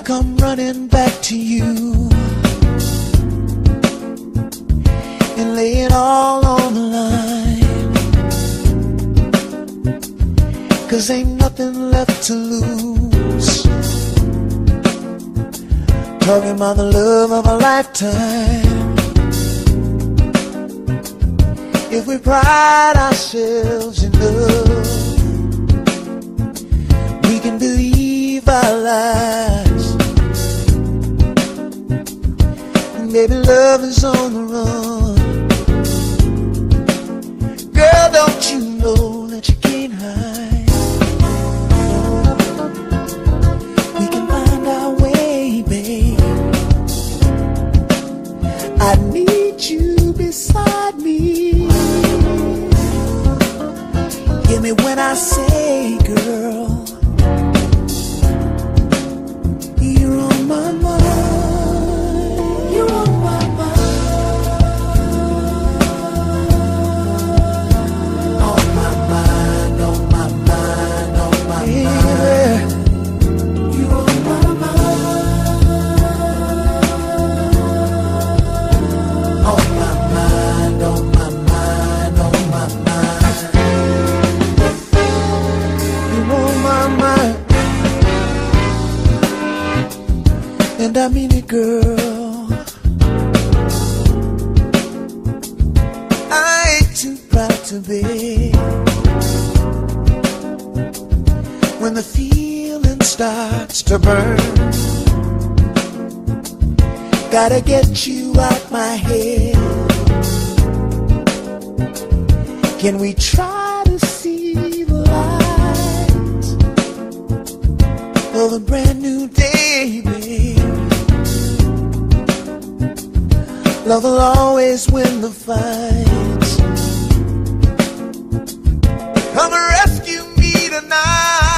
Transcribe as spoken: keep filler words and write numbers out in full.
come running back to you and lay it all on the line, 'cause ain't nothing left to lose. Talking about the love of a lifetime. If we pride ourselves in love, we can believe our lies. And baby, love is on the run. Girl, don't you know that you can't hide? We can find our way, babe. I need you beside me. Hear me when I say, girl, you're on my mind. You're on my mind. On my mind, on my mind, on my mind. You're on my mind. On my mind, on my mind, on my mind. You're on my mind. And I mean it, girl. I ain't too proud to be. When the feeling starts to burn, gotta get you out my head. Can we try to see the light of a brand new day, babe? Love will always win the fight. Come rescue me tonight.